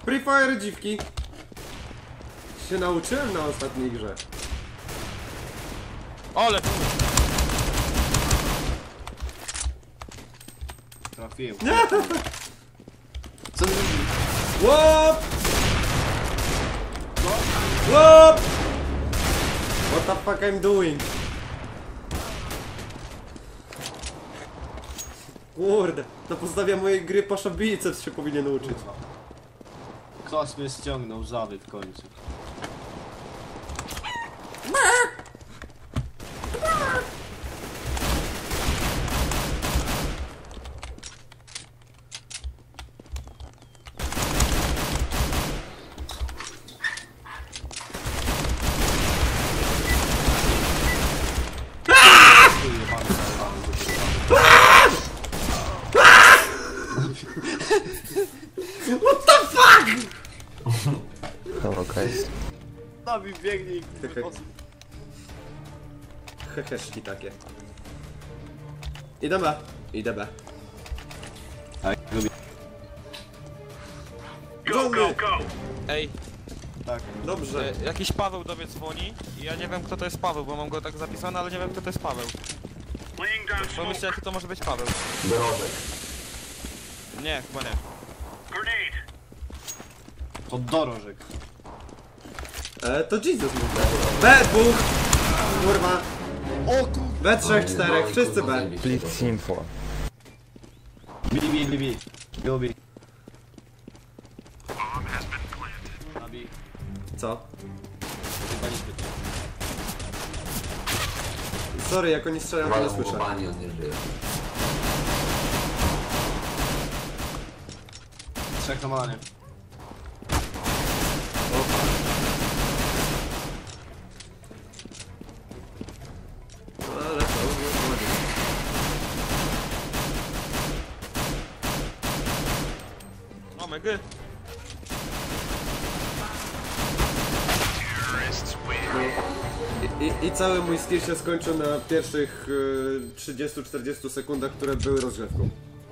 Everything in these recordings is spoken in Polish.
Free Fire dziwki. Się nauczyłem na ostatniej grze. Ole! Trafiłem. Co ty robisz? Łop! Łop! What the fuck I'm doing? Kurde, na podstawie mojej gry Pasza biceps się powinien uczyć. Ktoś mnie ściągnął żaby w końcu. What the fuck? Okej. Nabi biegnie i Heheszki takie. Idę B. Idę B. Tak, lubię. Johnny! Ej, Tak. Dobrze. jakiś Paweł do mnie dzwoni i ja nie wiem kto to jest Paweł, bo mam go tak zapisane, ale nie wiem kto to jest Paweł. Pomyślcie jaki to może być Paweł. Dorożek. Nie, chyba nie. To dorożek. To Jesus mówi. B dwóch! Kurwa. O kur... B trzech, czterech, wszyscy B. Please info. Bi. Lubi. Nabi. Co? Chyba nie. Sorry, jak oni strzelają, to nie słyszę. Pani on nie żyje. Trzech na malanie. Ale to wychodzi. O my god. I cały mój skill się skończył na pierwszych 30-40 sekundach, które były rozgrzewką.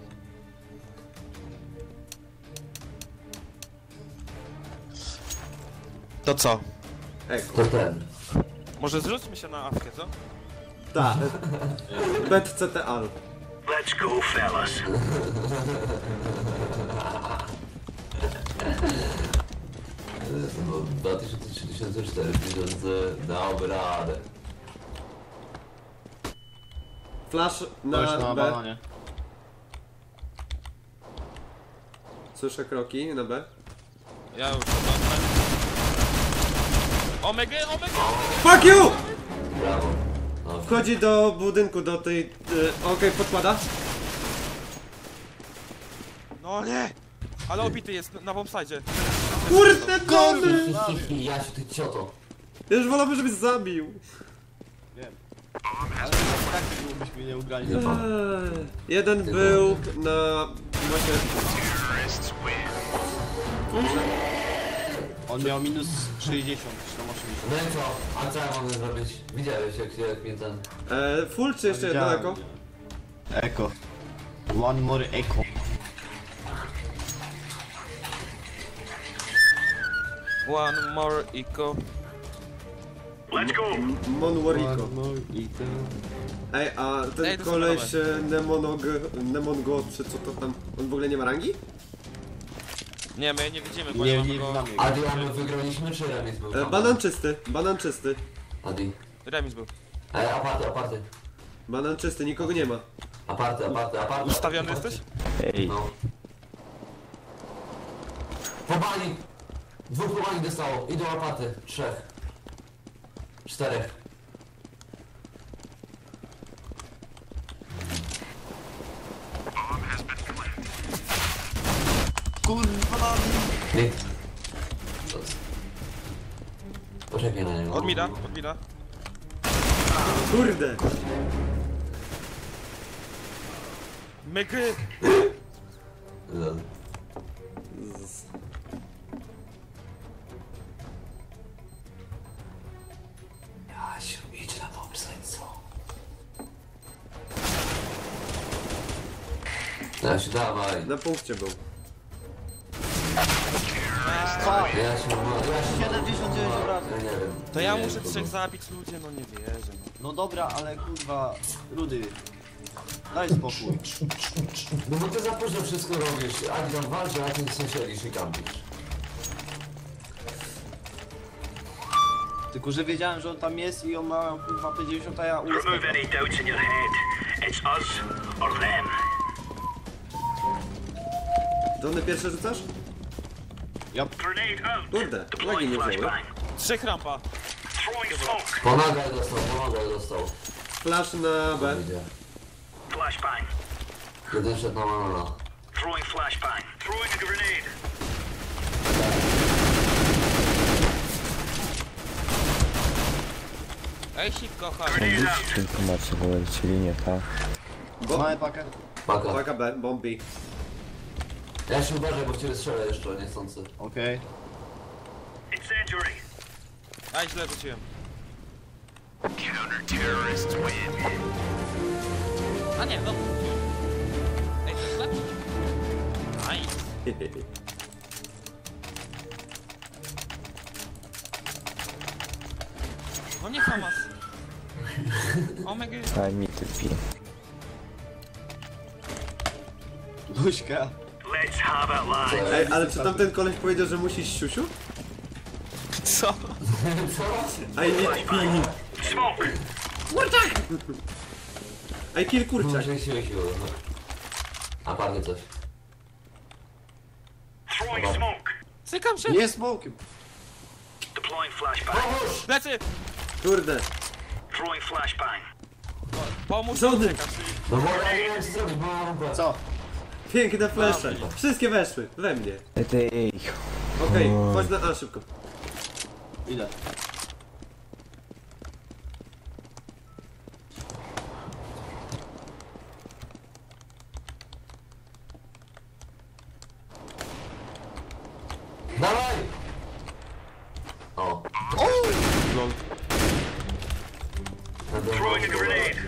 To co? Eko. To ten. Może zrzućmy się na awkę, co? Tak. Bet CTA. Let's go, fellas. No, 2004 dałby radę. Flash Ktoś na na B. bananie. Słyszę kroki na B. Ja już to mam. Omega! Fuck you! Brawo. No, Wchodzi do budynku, do tej... Okej, podkłada. No nie! Ale obity jest na bombsite. Kurde, Johnny! Jasiu, ty cioto. Ja już wolałbym, żebyś zabił. Wiem. Ale tak byśmy nie ugrali. Jeden był na... właśnie... On miał minus 60 czy tam 80. No i co? A co ja mogę zrobić? Widziałeś jak mnie ten... Full czy jeszcze jedno eko? Eko. One more echo. One more eco. Let's go. Monwariko. echo. Ej, a ten Ej, to są koleś Nemongo, czy co to tam, on w ogóle nie ma rangi? Nie, my nie widzimy, bo Nie, nie nie mamy go... znamy go. Adi, a my wygraliśmy czy remis był? Banan czysty. Adi. Remis był. Aparty. Banan czysty, nikogo nie ma. Aparty. Ustawiony jesteś? No. Pobali! 2 pobali dostało. Idą aparty. 3. 4. Kurwa! Nie. Poczekaj na niego. Od mida. Kurde! Mygy! No. Jasiu, idź na bombsite, co? Jasiu, dawaj. Na punkcie był. Fuck! Ja się... 79 obrażeń. Ja nie wiem. To ja Nie muszę wiem, trzech kogo. zabić ludzie, no nie wierzę. No. No dobra, ale kurwa... Rudy. Daj spokój. No bo ty za późno wszystko robisz. Ani tam walczy, a ty nie siedzisz i kampisz. Tylko, że wiedziałem, że on tam jest i on ma kurwa 50, a ja Remove uspę. any doubts in your head. It's us or them. Johnny, pierwszy rzucasz? Grenade out. Kurde, lagi Deploying nie wzięły. flashbang. Trzech rampa. Throwing smoke. Pomagaj dostał. Flash na B. Idzie. Flashbang. Jeden szedł na manana. Throwing flashbang. Throwing a grenade. Ej, sipko, chodź. Grenade out. Tylko macie wyleczyli, nie tak? Mamy pakę. Paka. Uwaga B, bombi. Ja się uważaj, bo w ciebie strzelę jeszcze, niechcący. Okej. Incendiary. Aj, źle rzuciłem. Counter-terrorists win. A nie, no. Ej, to jest lepsze. Nice. No nie Hamas. Omega. Daj mi typi. Duśka. Let's have it live. Ej, ale czy tamten koleś powiedział, że musisz siusiu? Co? I need pee. Smoke. I kill kurczak. Siły. A padnie coś. Throwing smoke. Cykam się. Nie smokiem. Deploying flashbang. Lecy. Kurde. Throwing flashbang. Pomóż Żony. mi, cykam, czyli... No bo ja nie wiem co zrobić, bo mam Co? Piękne flesze. Wszystkie weszły. We mnie. Ej, Okej, chodź na A szybko. Ile? Dawaj! O. Lol. Throwing a grenade.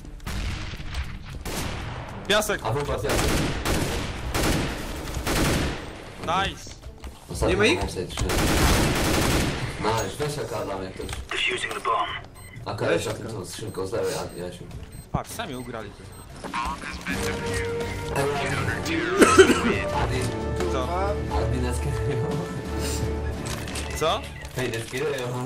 Piasek. A wypas ja. Nice. Nie ma ich? Nice, weź AK dla mnie ktoś. Defusing the bomb. AK Weź jest taką skrzynką, zdawaj Jasiu. Patrz, sami ugrali. Adin, Co? Adina skierują. Co? Fejdę skierują.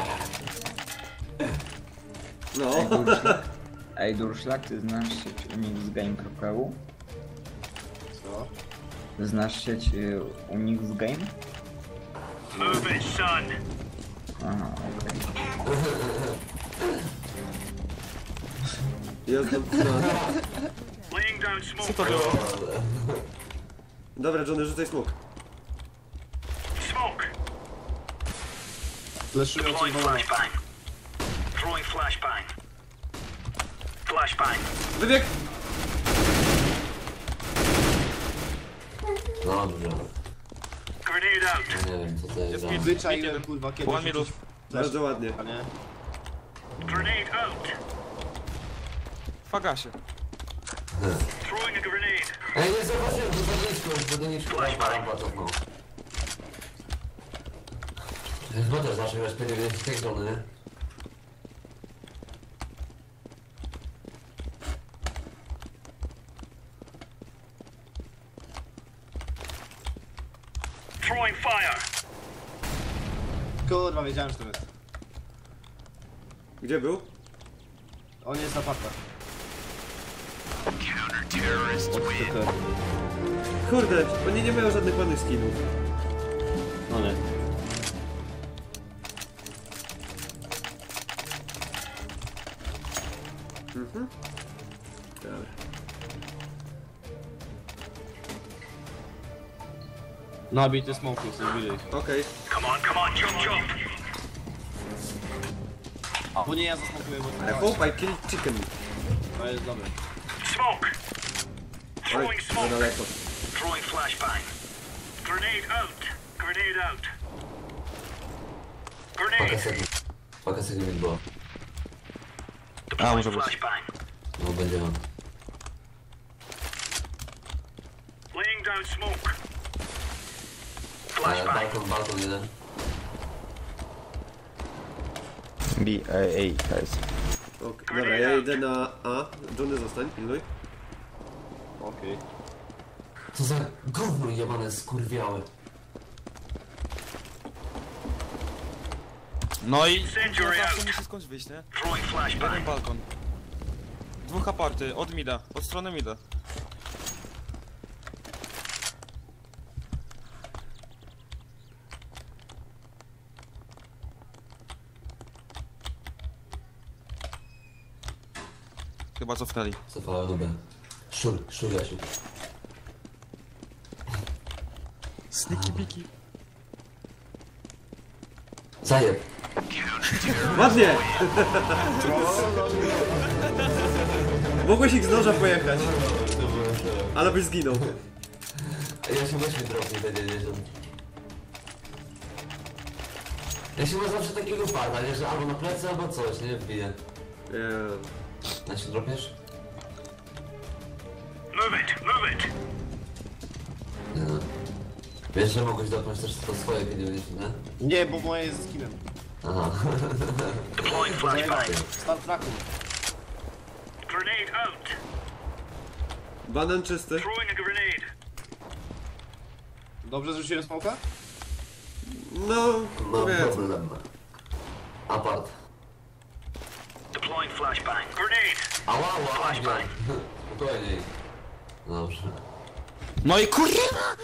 No. Ej, Durszlak, ty znasz sieć unixgame.eu? Co? Znasz sieć unixgame? Move it, son. Aha, okej. Jestem. Laying down Co smoke. to było? Dobra, Johnny, rzucaj smok. Smoke. Fleszują cię Deploying wolno. flashbang. Throwing flashbang. Flashbang. Wybieg! Dobrze. Grenade out. Ja nie wiem co to jest Jest za... mi- Wyczaiłem kurwa kiedy One minute. Bardzo ładnie. A nie? Grenade out. Fagasie. Throwing a grenade. Ej, nie zobaczyłem, to za nisko, rampa cofnął. Chyba też zawsze wiesz, kiedy jest z tej strony, nie? Throwing fire. Kurwa, wiedziałem, że to jest. Gdzie był? On jest na partach. Counter-terrorists win. Kurde, oni nie mają żadnych ładnych skinów. No nie. Mhm. Dobra. Nabity smoki, zrobili ich. Okej. Come on, jump, jump. Bo nie ja zasmokuję, bo I hope I kill chicken. to jest dobre. Smoke. Oj, Throwing za smoke. daleko. Throwing flashbang. Grenade out. Grenade out. Grenade. Paka segment była. Deploying może być. flashbang. No będzie on. Laying down smoke. Balkon jeden. B, A, guys. Okay. Dobra, ja idę na A. Johnny zostań, pilnuj. Okej. Co za gówno jebane skurwiałe. No i Incendiary zawsze out. musi skądś wyjść, nie? Throwing flashbang. Jeden balkon. Dwóch aparty, od mida, od strony mida. Chyba cofnęli. Cofałem nubę. Szczur Jasiu. Sniki piki. Zajeb. Ładnie! Mogłeś ich z noża pojechać, ale byś zginął. Jasiu, weź mi drobnie będzie jeżdżą. Jasiu ma zawsze takiego farta, nie? Że albo na plecy, albo coś, nie? Wbije. Jasiu, dropiesz? Move it, move it. Nie no. Wiesz, że mogłeś dotknąć też to swoje, kiedy będziesz, nie? Nie, bo moje jest z skinem. Aha. Deploying flashbang. Star Tracku. Grenade out. Banan czysty. Throwing a grenade. Dobrze zrzuciłem smoka? No, Mam powiedzmy. problem. Apart. Deploying flashbang. Grenade. Ała, Flashbang. Spokojniej. Dobrze. No i kurwa!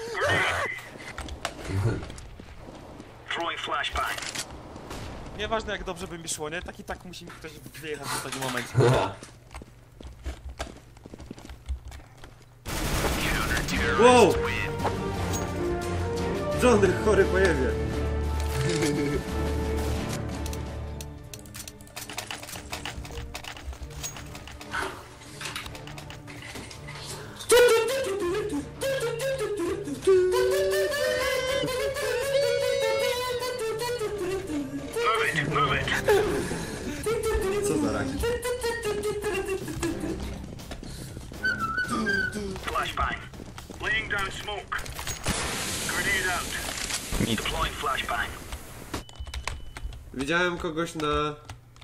Throwing flashbang. Nieważne jak dobrze by mi szło, nie? Tak i tak musi mi ktoś wyjechać w takim momencie. Wow! Johnny, chory pojedzie. Move it, move it. Co za rak? Flashbang. Laying down smoke. Grenade out. Deploying flashbang. Widziałem kogoś na...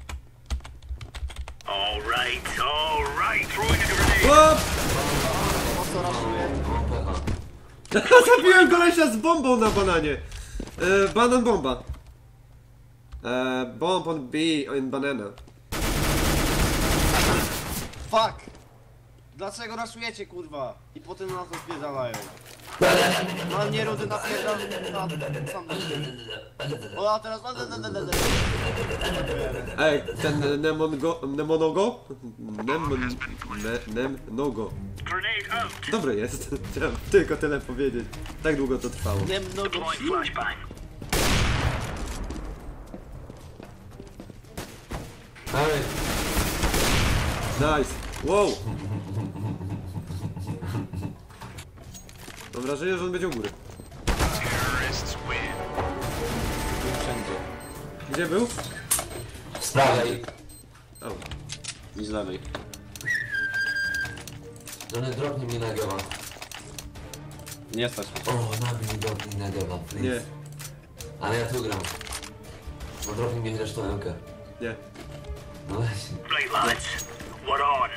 All right. Throwing a grenade. O! Po co raszuję? Pecha. Zabiłem kolesia z bombą na bananie. Banan bomba. Bomb on B in banana. Fuck! Dlaczego raszujecie, kurwa? I potem na to spierdalają. Na mnie rudy napierdam sam na siebie. O, a teraz... Ej, ten Nemonogo? Nemonogo. Grenade out. Dobry jest. Chciałem tylko tyle powiedzieć. Tak długo to trwało. Nie mnogo Deploying sił. flashbang. Ej, Nice. Wow. Mam wrażenie, że on będzie u góry. Wszędzie. Gdzie był? z prawej. O. I z lewej. Johnny, dropnij mi Negewa. Nie stać. O, nabij dropnij Negewa, please. Nie, Ale ja tu gram. No dropnij mi resztą Elkę. nie. No weź. Right, lads. We're on.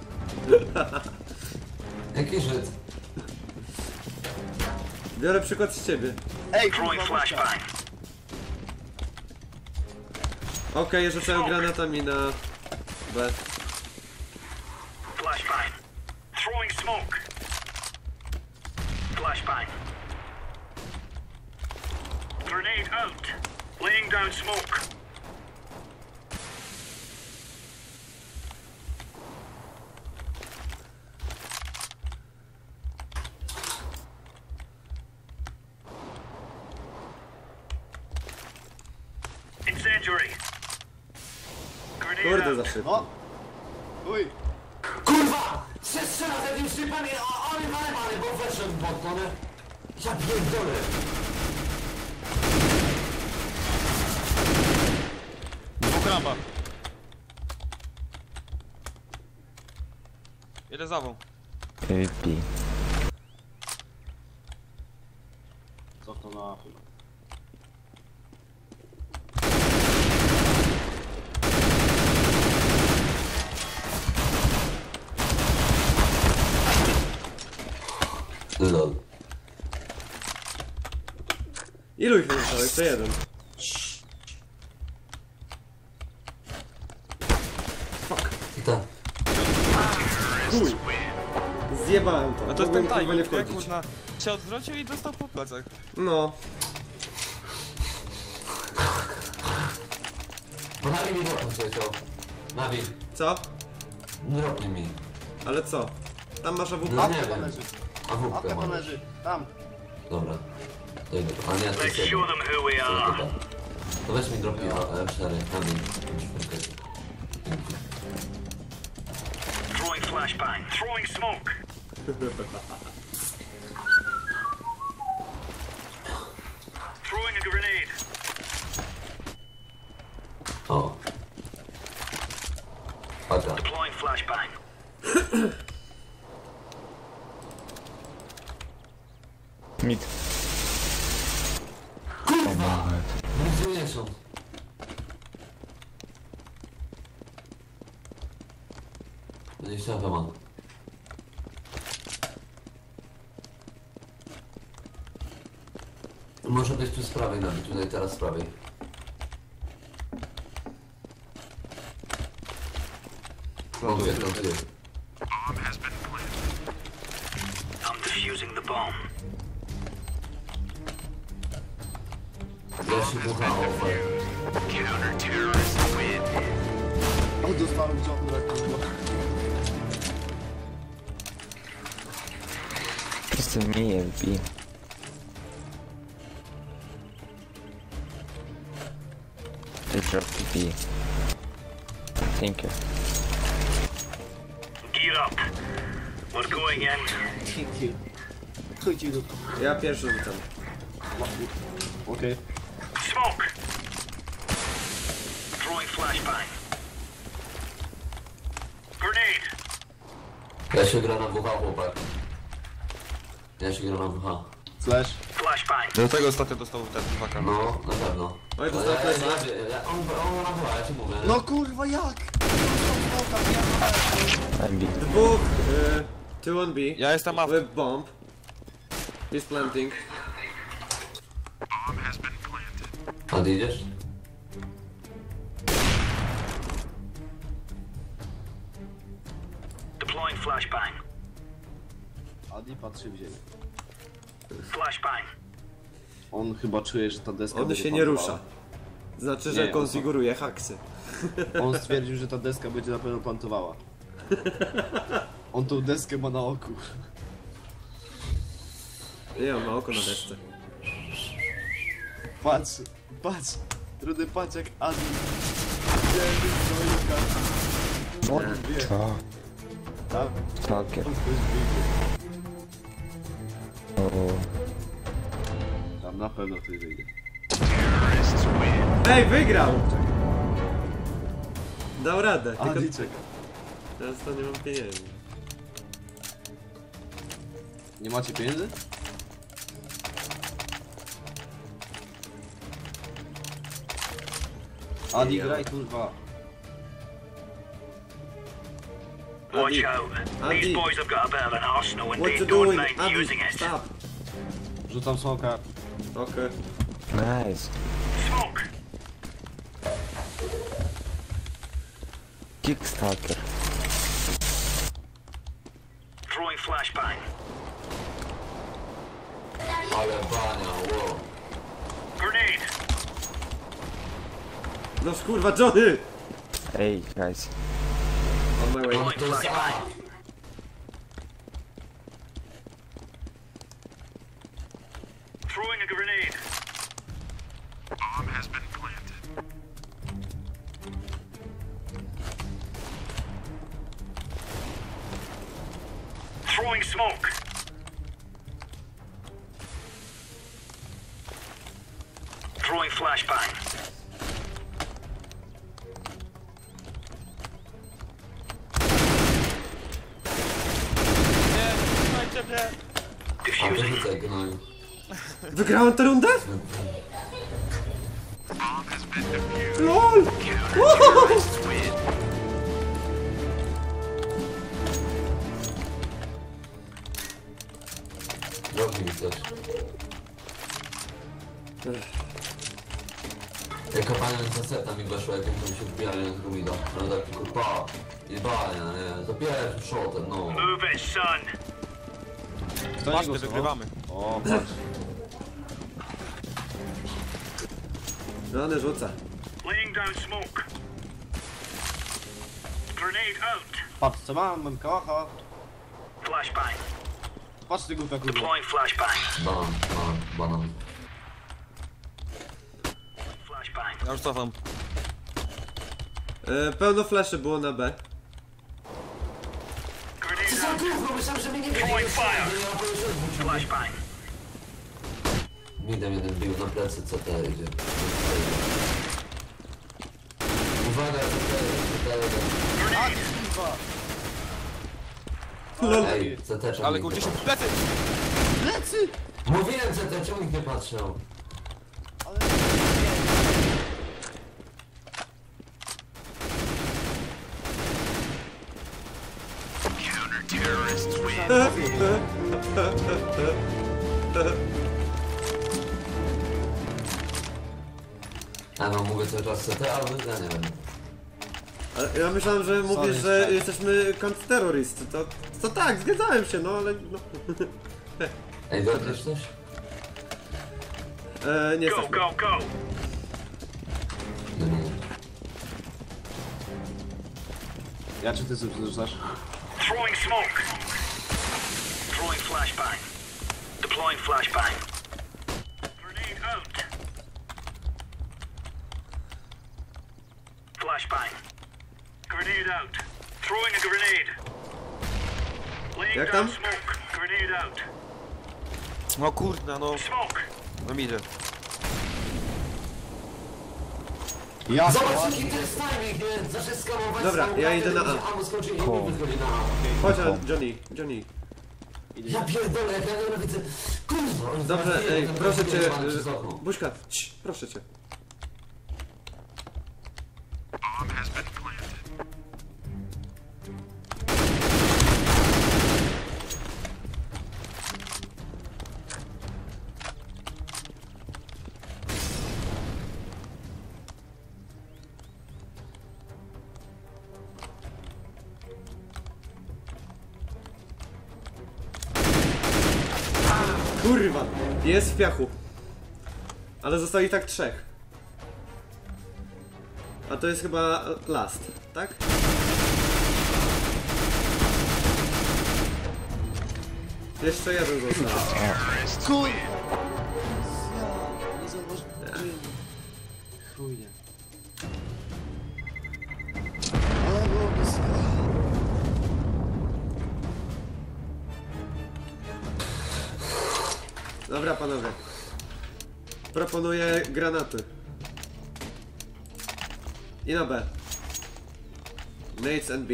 Jaki Żyd? Biorę przykład z ciebie. Ej, Throwing kurwa, flashbang. Okej, rzucałem granatami na B. Flashbang. Throwing smoke. Flashbang. Grenade out. Laying down smoke. Incendiary. Grenade Kurde, out. za szybko. O! Uj! Kurwa! Se strzela za tym szczypami, a oni malewali, bo weszłem pod to, nie? Ja pierdolę. Dwóch rampa. Jeden zawą. B. Co to na na chuj. Lol. Ilu ich zostało? Jeszcze jeden. I tak. Chuj! Zjebałem to. No to jest Mogłem ten chyba nie timer, jak wchodzić. można się odwrócił i dostał po plecach. No. Bo Navi mi dropnął przeciął. Navi, Co? dropnij mi. Ale co? Tam masz AWP? No nie Apka wiem. leży. A wódkę Apka mam. leży. Tam. Dobra. To idę. A nie, to Let's jest show jedno. them who we To are. chyba. To weź mi dropnij M4. Navi. Throwing flashbang. Throwing smoke. Throwing a grenade. O. Paka. Deploying flashbang. Mid. Nigdzie nie są. Gdzieś tam mam. Może być tu z prawej nawet, tutaj teraz z prawej. Ląduję. I'm defusing the bomb. Ja się bucham over. Counter-terrorists win. O, dostałem ciągle, kurwa. Just me and B. They dropped the B. Thank you. Gear up. We're going in. Dzięki. Chuj ci do... Ja pierwszy rzucam. Okej. Smoke. Throwing flashbang. Grenade. Ja się gra na WH, chłopak. Ja się gra na WH. Slash. Flashbang. Do tego ostatnio dostał ten waka. No, na pewno. Oj, dostał flesza. On na WH, ja ci mówię. No kurwa, jak? I'm B. Dwóch, two on B. Ja jestem A. With bomb. He's planting. A ty idziesz? Deploying flashbang. Adi patrzy w ziemię. Flashbang. On chyba czuje, że ta deska On będzie się nie plantowała. rusza. Znaczy, że Nie, konfiguruje haksy. On stwierdził, że ta deska będzie na pewno plantowała. On tą deskę ma na oku. Nie, on ma oko na desce. Patrz, patrz. Rudy, patrz jak Adi. Co? Tak? Stalker. On ktoś wyjdzie. O, Tam na pewno ktoś wyjdzie. Ej, wygrał! Dał radę, tylko Adi czeka. teraz to nie mam pieniędzy. Nie macie pieniędzy? Adi, Ja. graj kurwa. Watch Adi. out. Adi. These boys have got a bit of an arsenal and What they you don't doing? mind Adi, using it. stop! Rzucam soka. Okej. nice. Smoke. Kick Stalker. Throwing flashbang. Ale bania, wow. Grenade. No kurwa, Johnny! Hey guys. On my way. Throwing To jest A. flashbang. Throwing a grenade. Bomb has been planted. Throwing smoke. Throwing flashbang. Nie, trzymajcie mnie. A to Defusing. rzucaj gnoju. Wygrałem tę rundę? LOL! Robi mi coś. Jak kopanie za seta mi weszło, jak oni się wbijali na druida. No tak tylko pa. Jebania, nie? Za pierwszym shotem, no. Move it, son. Kto Patrz, nie ty głosował? wygrywamy. O, patrz. Rany rzuca. Laying down smoke. Grenade out. Patrz co mam kałacha. Flashbang. Patrz ty głupia kurwa. Deploying flashbang. Banan. Flashbang. Ja już cofam. Pełno fleszy było na B. Grenade out. Kurwa, myślałem, że mnie nie Throwing fire. wie. Flashbang. Midem jeden bił na plecy, CT idzie. Uwaga, CT jeden. A kurwa. LOL. Ej, CT czemu Ale nikt kurczę nie się patrzył? plecy! Plecy! Mówiłem CT, czemu nikt nie patrzył? Ale... A no, mówię cały czas CT, ale ja nie wiem. Ale ja myślałem, że mówisz, że jesteśmy kontrterroryści. To tak, zgadzałem się, no ale... No. Ej, dotkniesz coś? Nie Go, jesteśmy. go, go. No nie. Ja czy ty sobie rzucasz? Throwing smoke. Throwing flashbang. Deploying flashbang. Grenade out. Flashbang. Grenade out. Throwing a grenade. Laying Jak down tam? smoke. Grenade out. No kurde, no. Smoke. No idę. Ja Zobacz, jaki to jest timing, nie? Zawsze skamować. Dobra, skamować, ja idę na A. Albo skończyli, i mi wychodzi na A. Chodź, Johnny. Ja pierdolę, jak ja nagle widzę... Kurwa, oni Dobrze, zaraz ej, biegną, proszę cię, biegną przez okno. Buźka, cii, proszę cię. Kurwa, jest w piachu. Ale zostali tak 3. A to jest chyba last, tak? Jeszcze jeden został. Kurwa! Nie zauważyłem. Chujnie. Ale było blisko. Dobra panowie. Proponuję granaty. I na B. Nades and B.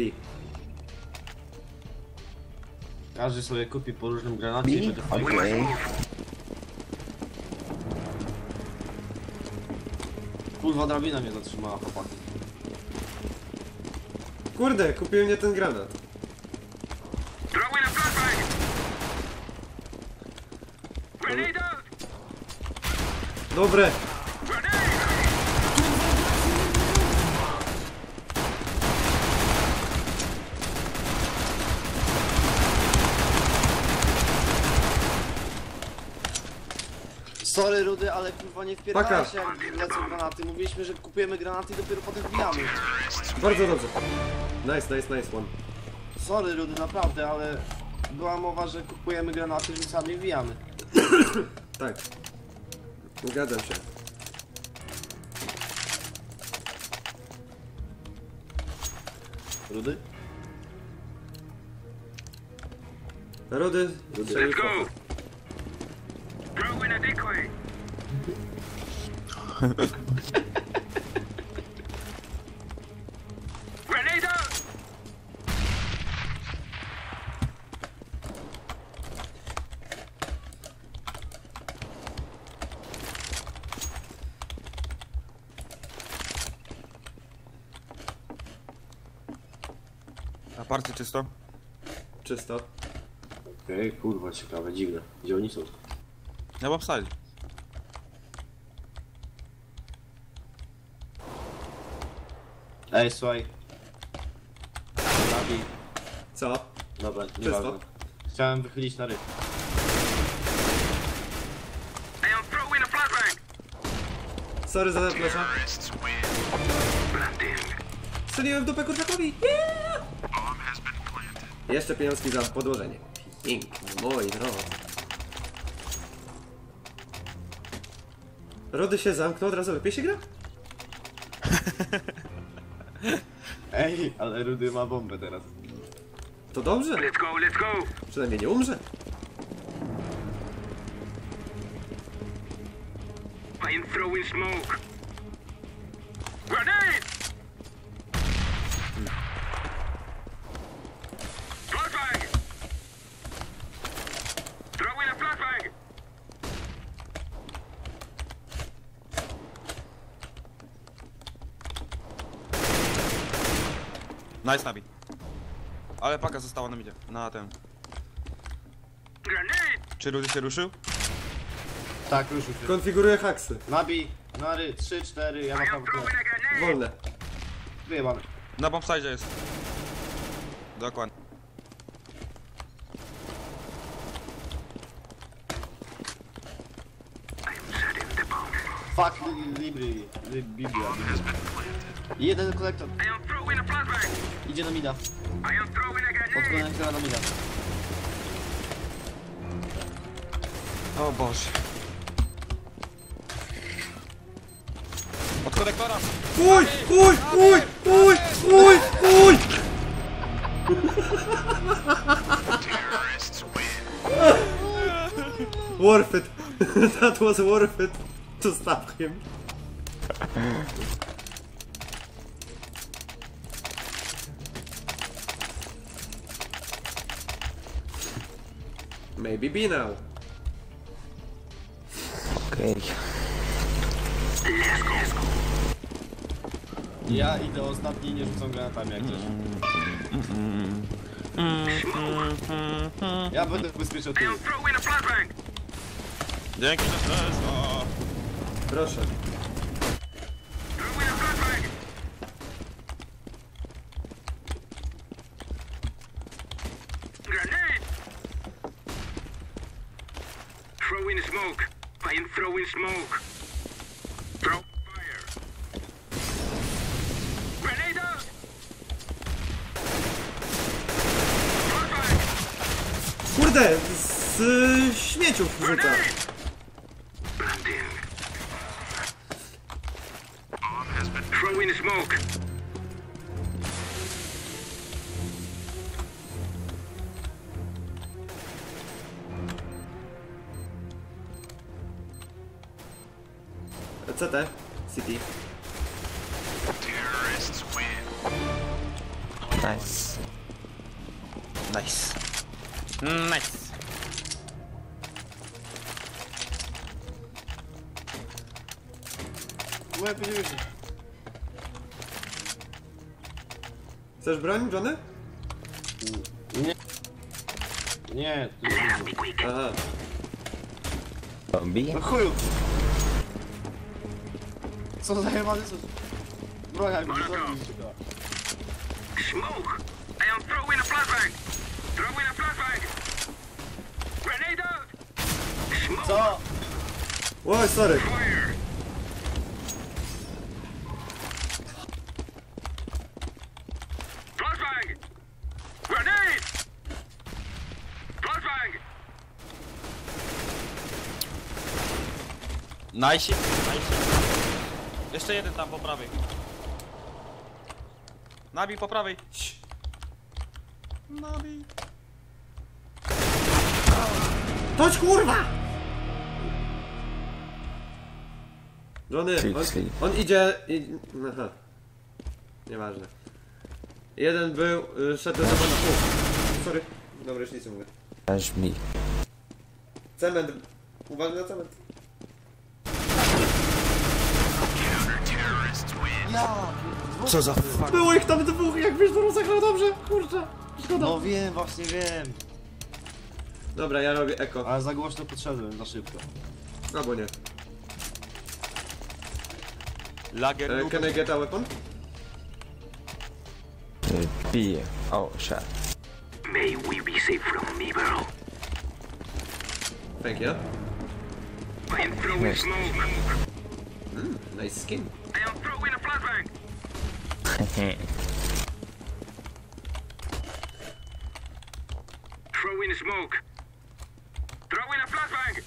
Każdy sobie kupi po różnym granacie i będzie fajnie. Okej. Kurwa, drabina mnie zatrzymała, chłopaki. Kurde, kupiłem nie ten granat. Throwing a flashbang. Grenade out. Dobre. Sorry Rudy, ale kurwa nie wpierdala Paka. się jak lecą granaty. Mówiliśmy, że kupujemy granaty i dopiero potem wbijamy. Bardzo dobrze. Nice one. Sorry Rudy, naprawdę, ale była mowa, że kupujemy granaty i sami wbijamy. Tak. Zgadzam się. Rudy? Rudy, Let's go. Throwing a decoy. Grenade out. Na party czysto? Czysto. Okej, kurwa, ciekawe, dziwne. Gdzie oni są? Ja mam stali. Ej, słuchaj. Nabi. Co? Dobra, Czysto. nieważne. Chciałem wychylić na ryb. I am throwing a flashbang. Sorry za flesza. Planting. Strzeliłem w dupę kurczakowi! Yeah! Jeszcze pieniążki za podłożenie. Pięknie, mój drogi. Rody się zamknął, od razu lepiej się gra? Ej, ale Rudy ma bombę teraz. To dobrze, Let's go, let's go. przynajmniej nie umrze. I am throwing smoke. Grenade! Flashbang! Throwing a flashbang! Nice, Nabi. Ale paka została na midzie. Na ten. Grenade! Czy Rudy się ruszył? Tak, ruszył się. Konfiguruję haksy. Nabi, nary, 3, 4, ja I mam am prawo. throwing a grenade! Wolne. Wyjebane. Na bombsite jest. Dokładnie. Setting the bomb. Fuck, Biblia. Jeden konektor. I am throwing a flashbang! Idzie na mida. I am throwing a Od grenade! konektora na mida. O Boże. Od konektora! Uj, uj, uj, uj, uj, uj! Worth it. That was worth it to stop him. Maybe be now. Okej. Ja idę ostatni, nie rzucam granatami jak coś. Ja będę ubezpieczał I tył. am throwing a flashbang! Dzięki za stres. O. Proszę. Throwing a flashbang! Grenade! Throwing smoke. I am throwing smoke. Throw fire. Grenade out! Flashbang! Kurde, z śmieciów rzuca. Grenade! Planting. Throwing smoke. CT, City. Nice. Nice. Nice. Moje pieniądze. Chcesz broń, Johnny? Nie. Nie, tu jest dużo. Aha. Zombie? No chuju! Co za jebany sus? Broja mi zrobił się da. Smoke! I am throwing a flashbang! Throwing a flashbang! Grenade out! Smoke! Co? Oj, sorry. Fire! Flashbang! Grenade! Flashbang! Nice. Nice. Jeszcze jeden tam po prawej. Nabi po prawej. Nabi. Chodź, kurwa! Johnny, on idzie... Aha. Nieważne. Jeden był... szedł do pana. Sorry. Dobra, już nic nie mówię. Aż mi. Cement. Uważaj na cement. Ja! Co za fuck? Było ich tam dwóch, jakbyś to rozegrał dobrze, kurczę. Szkoda. No wiem, właśnie wiem. Dobra, ja robię eko. Ale za głośno podszedłem, za szybko. Albo nie. Lager noob. Can I get a weapon? B. Oh, shit. May we be safe from me, bro. Thank you. I am throwing smoke. Nice skin. I am throwing a flashbang. Throwing smoke. Throwing a flashbang.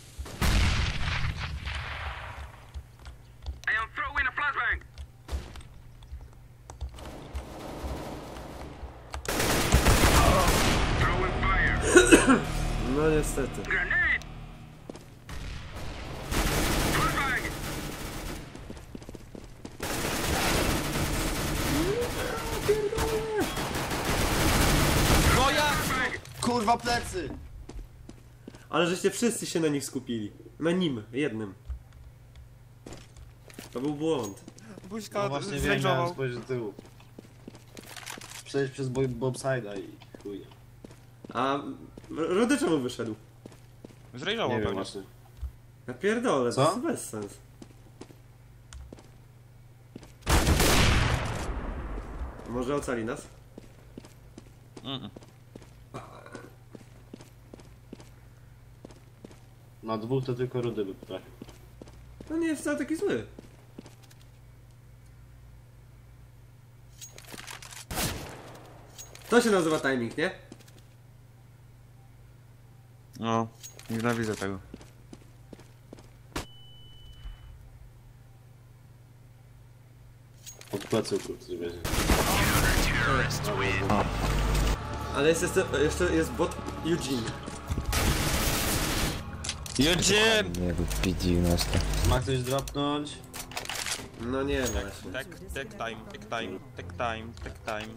I am throwing a flashbang. Throwing fire. No niestety. Grenade. Flashbang. No ja! Kurwa, plecy! Ale żeście wszyscy się na nich skupili. Na nim, jednym. To był błąd. Buźka No właśnie wiem, miałem zręczował. spojrzeć do tyłu. Przejść przez Bobside'a i chuj. A Rudy czemu wyszedł? Zrejżował Nie wiem pewnie. właśnie. Ja pierdolę, Co? to jest bez sens. Może ocali nas? Na dwóch to tylko Rudy by trafił. No nie jest wcale taki zły. To się nazywa timing, nie? No, nienawidzę tego. Od pleców kurczę wiecie. Ale jeszcze jest bot Eugene. Jedzie! Nie rób P90. Ma ktoś dropnąć? No nie właśnie. Tak, take time.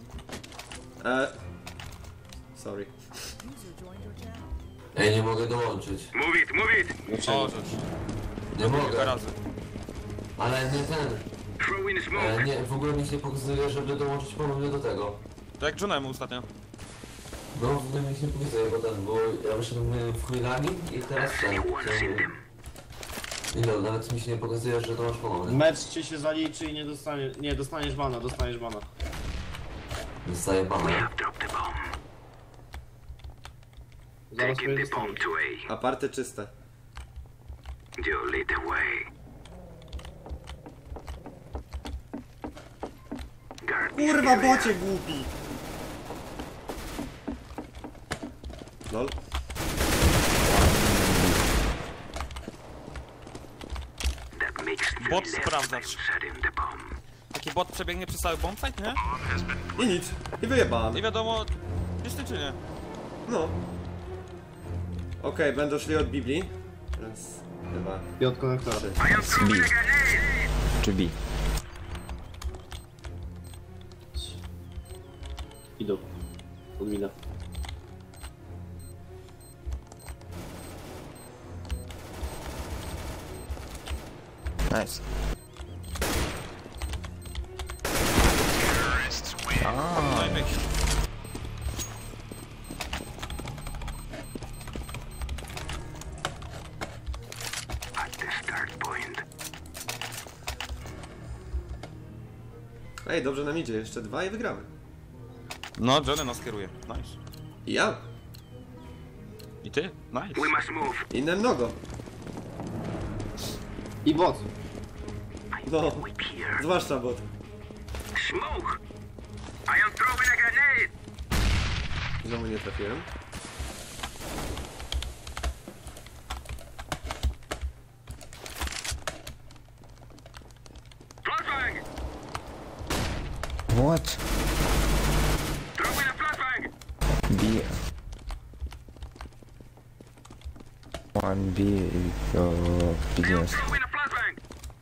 Sorry. Ej, nie mogę dołączyć. Move it, move it. Dlaczego? O, rzecz. Nie Kilka mogę. razy. Ale nie ten. Throwing smoke. Nie, w ogóle mi się nie pokazuje, żeby dołączyć ponownie do tego. Tak jak Johnemu ostatnio. No, w ogóle mi się nie pokazuje, bo ja wyszedłem w chwilami i teraz ten. Nie no, nawet mi się nie pokazuje, że dołącz ponownie. Mecz ci się zaliczy i nie dostaniesz... Nie, dostaniesz bana, dostaniesz bana. Zostaje pana. I've dropped the bomb. Zaraz Taking sobie the bomb dostaniesz. to Aparte czyste. A. You lead the way. Guard this Kurwa, area. bocie głupi! Lol. That makes three Bot left sprawdzacz. by setting the bomb. Taki bot przebiegnie przez cały bombsite, nie? I nic. I wyjebałem. Nie wiadomo, jest ty czy nie. No. Okej, będą szli od Biblii. Raz, dwa, I od konektora. trzy. I am throwing a grenade. Czy B? Idą. Od mina. Nice. No i myk. At the start point. Ej, dobrze nam idzie. Jeszcze dwa i wygramy. No, Johnny nas kieruje. Nice. I ja. I ty? Nice. We must move. Inne mnogo. I bot. No. Whip here. Zwłaszcza bot. Smoke. I am throwing a grenade. Znowu nie trafiłem. Flashbang. What? Throwing a flashbang. B. 1B to I am P90. throwing a flashbang.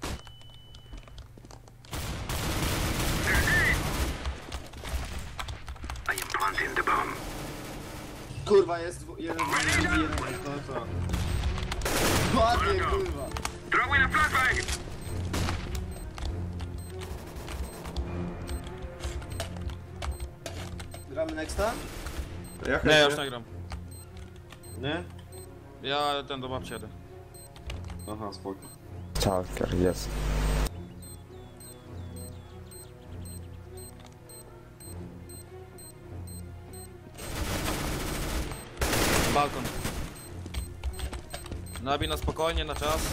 Grenade. I am planting the bomb. Kurwa, jest jeden z jeden z konektora. Ładnie, kurwa. Throwing a flashbang. Gramy nexta? Ja Nie, ja już chętnie. nie gram. Nie? Ja ten do babci jadę. Aha, spoko. Chalker jest. Balkon. Nabij na spokojnie, na czas.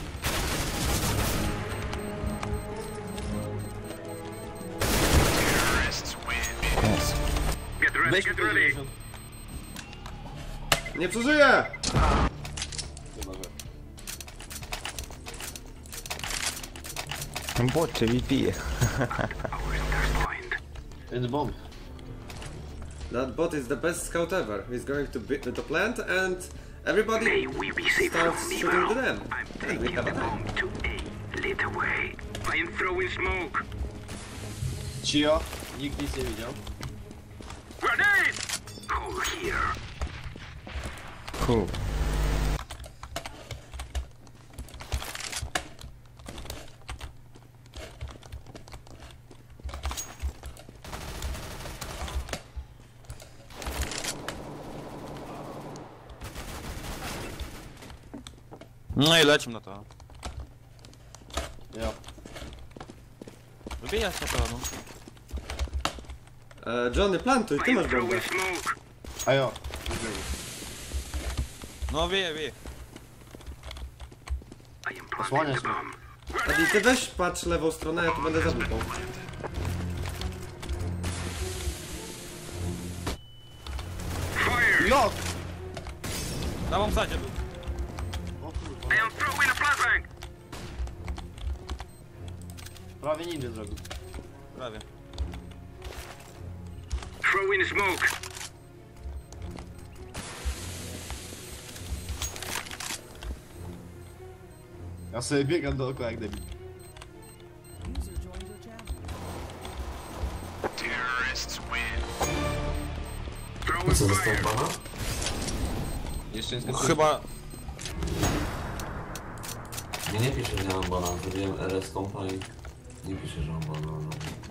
Jest. Get ready, Weź get mi ready. 50. Nie przeżyję! Chyba, że. Bot VP. It's bomb. That bot is the best scout ever. He's going to the plant and everybody May we be safe starts from shooting to evil. them. I'm And we taking have a the time. bomb to a little way. I am throwing smoke. Cio, nikt nic nie widział. Grenade! Hold here. Cool. No i lecimy na to. Ja. Wybijać na to, no. Johnny, plantuj, ty I masz am bombę. throwing smoke. A jo. No wieje. I am planting Osłaniasz the mnie. bomb. Adi, ty weź patrz lewą stronę, ja tu będę za dupą. Fire! Jo! Na bombsadzie był. O kurwa. I am throwing a flashbang. Prawie ninja zrobił. Prawie. Throwing smoke. Ja sobie biegam dookoła jak debil. No co, Throwing został fire. bana? Jeszcze nie skończyłem. Chyba... Nie, nie pisze, że ja mam bana. Zrobiłem RS kompa i nie pisze, że mam bana. No.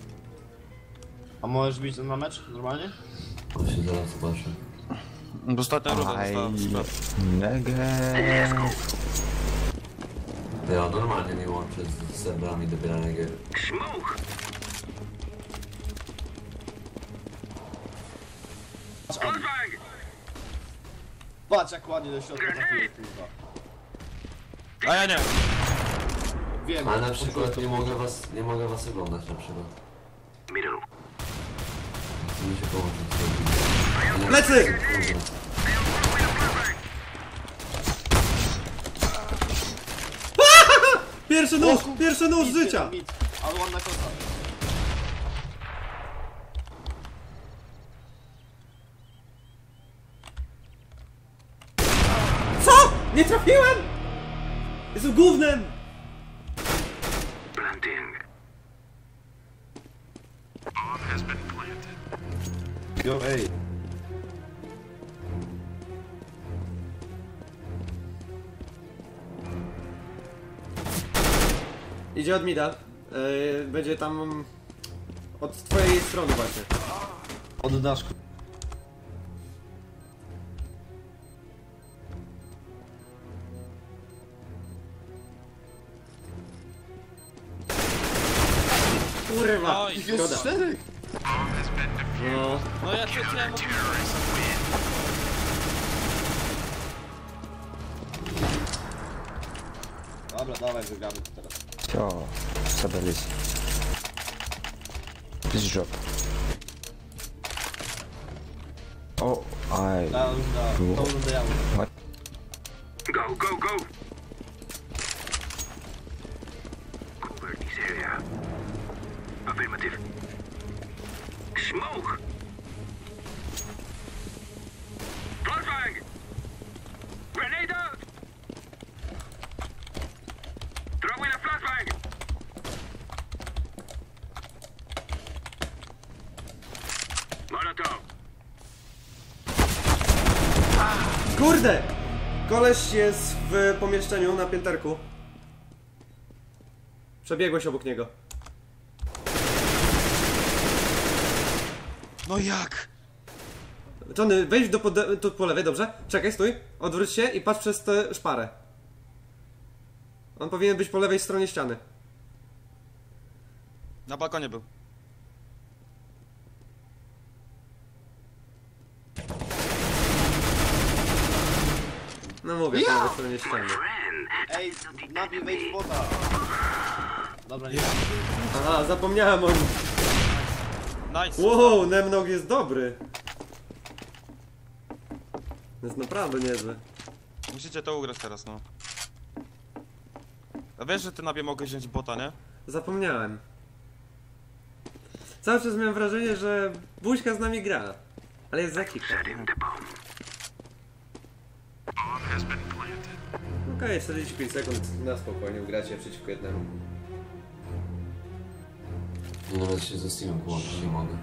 A możesz bić na mecz normalnie? Właśnie zaraz zobaczę. Ostatnia runda Aj, została. nege. Ja normalnie nie łączę z serwerami dobierania gier. Smoke. Flashbang. Patrz jak ładnie do środka trafiłeś, kurwa. A ja nie. Wiem. Ale na przykład nie mogę was oglądać na przykład. Middle. Chcę mi się połączyć z drugim. Plecy! Pierwszy nóż życia! Mit. Ale ładna kosa. Co? Nie trafiłem! Jestem gównem! Planting. Jo, ej. Idzie od mida. Będzie tam... od twojej strony właśnie. Od daszku. Kurwa! Oj, Szkoda. 4! No. No ja cię chciałem... Dobra, dawaj, wygramy to teraz. Все, собрались. Без жоп. О, ай. Ta runda, tą rundę ja mówię. Go, go, go. Cover this area. Affirmative. Smoke. Flashbang. Grenade out. Throwing a flashbang. Molotov. Kurde! Koleś jest w pomieszczeniu na pięterku. Przebiegłeś obok niego. No jak? Johnny, wejdź tu po lewej, dobrze? Czekaj, stój. Odwróć się i patrz przez tę szparę. On powinien być po lewej stronie ściany. Na balkonie był. No mówię, po lewej stronie ściany. Ej, Nabi, wejdź w bota. Dobra, nie. Aha, zapomniałem o nim. Nice. Wow, Nemnog jest dobry. Jest naprawdę niezły. Musicie to ugrać teraz, no. A wiesz, że ty Nabie mogłeś wziąć bota, nie? Zapomniałem. Cały czas miałem wrażenie, że Buźka z nami gra. Ale jest za cicho. Okej, 45 sekund na spokojnie ugracie przeciwko jednemu. Ja nawet się ze Steamem połączyć nie mogę.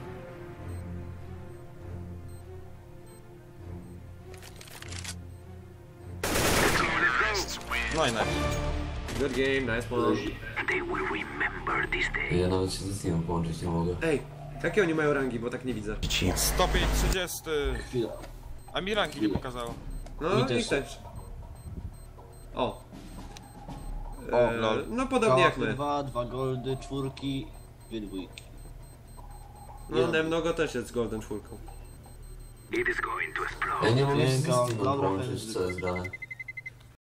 No i nice. Good game, nice one. They will remember this day. Ja nawet się ze Steamem połączyć nie mogę. Ej, jakie oni mają rangi, bo tak nie widzę. Stopień 30. Chwila. A mi ranki nie pokazało. No Mi i też. też. O. O, lol. No podobnie jak my. 2 goldy, 4, 2 dwójki. No Nemnogo też jest z Golden 4. It is going to explode. Ja nie mogę się ze Dzięki, Steamem dobra, połączyć, pewnie. co jest grane.